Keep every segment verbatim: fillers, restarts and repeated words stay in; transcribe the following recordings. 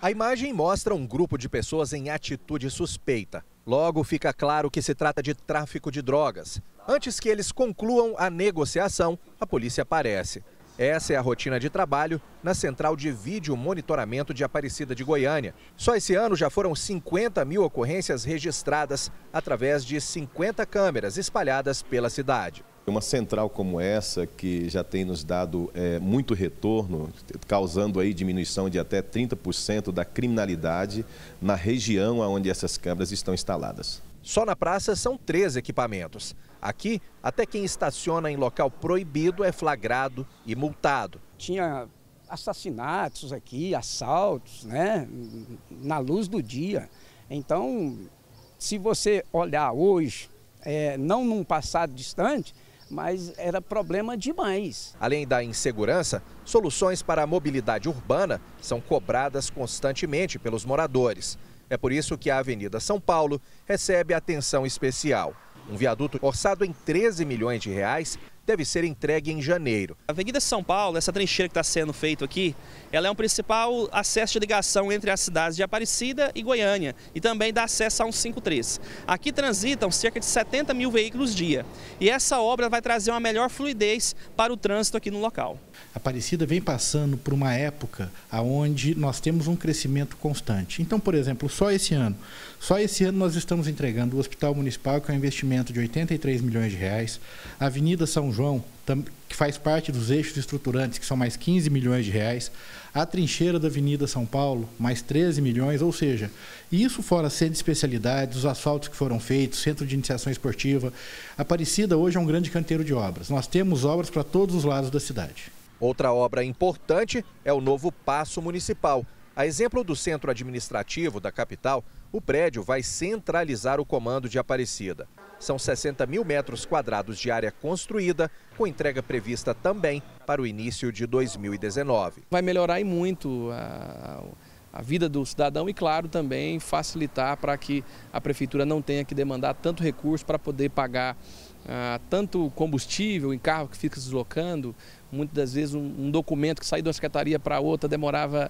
A imagem mostra um grupo de pessoas em atitude suspeita. Logo fica claro que se trata de tráfico de drogas. Antes que eles concluam a negociação, a polícia aparece. Essa é a rotina de trabalho na Central de Vídeo Monitoramento de Aparecida de Goiânia. Só esse ano já foram cinquenta mil ocorrências registradas através de cinquenta câmeras espalhadas pela cidade. Uma central como essa, que já tem nos dado é, muito retorno, causando aí diminuição de até trinta por cento da criminalidade na região onde essas câmeras estão instaladas. Só na praça são três equipamentos. Aqui, até quem estaciona em local proibido é flagrado e multado. Tinha assassinatos aqui, assaltos, né, na luz do dia. Então, se você olhar hoje, é, não num passado distante, mas era problema demais. Além da insegurança, soluções para a mobilidade urbana são cobradas constantemente pelos moradores. É por isso que a Avenida São Paulo recebe atenção especial. Um viaduto orçado em treze milhões de reais deve ser entregue em janeiro. A Avenida São Paulo, essa trincheira que está sendo feita aqui, ela é um principal acesso de ligação entre as cidades de Aparecida e Goiânia e também dá acesso a cento e cinquenta e três. Aqui transitam cerca de setenta mil veículos dia e essa obra vai trazer uma melhor fluidez para o trânsito aqui no local. Aparecida vem passando por uma época onde nós temos um crescimento constante. Então, por exemplo, só esse ano, só esse ano nós estamos entregando o Hospital Municipal, que é um investimento de oitenta e três milhões de reais, a Avenida São João, que faz parte dos eixos estruturantes, que são mais quinze milhões de reais, a trincheira da Avenida São Paulo, mais treze milhões, ou seja, isso fora centro de especialidades, os asfaltos que foram feitos, centro de iniciação esportiva. Aparecida hoje é um grande canteiro de obras. Nós temos obras para todos os lados da cidade. Outra obra importante é o novo Paço Municipal. A exemplo do centro administrativo da capital, o prédio vai centralizar o comando de Aparecida. São sessenta mil metros quadrados de área construída, com entrega prevista também para o início de dois mil e dezenove. Vai melhorar e muito a, a vida do cidadão e, claro, também facilitar para que a prefeitura não tenha que demandar tanto recurso para poder pagar ah, tanto combustível em carro que fica se deslocando. Muitas das vezes um, um documento que sai de uma secretaria para outra demorava,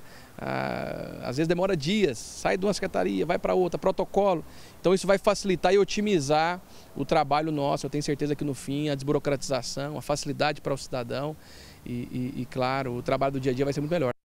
ah, às vezes demora dias, sai de uma secretaria, vai para outra, protocolo. Então isso vai facilitar e otimizar o trabalho nosso. Eu tenho certeza que no fim a desburocratização, a facilidade para o cidadão e, e, e claro, o trabalho do dia a dia vai ser muito melhor.